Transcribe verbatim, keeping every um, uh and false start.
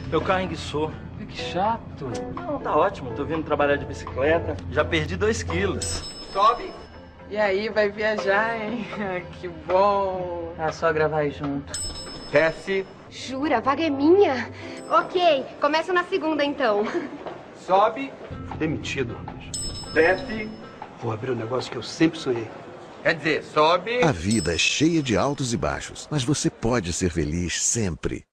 Meu carro enguiçou. Que chato. Não, tá ótimo. Tô vindo trabalhar de bicicleta. Já perdi dois quilos. Sobe. E aí, vai viajar, hein? Que bom. Ah, só gravar junto. Desce. Jura? A vaga é minha? Ok, começo na segunda, então. Sobe. Demitido. Desce. Vou abrir um negócio que eu sempre sonhei. Quer dizer, sobe. A vida é cheia de altos e baixos, mas você pode ser feliz sempre.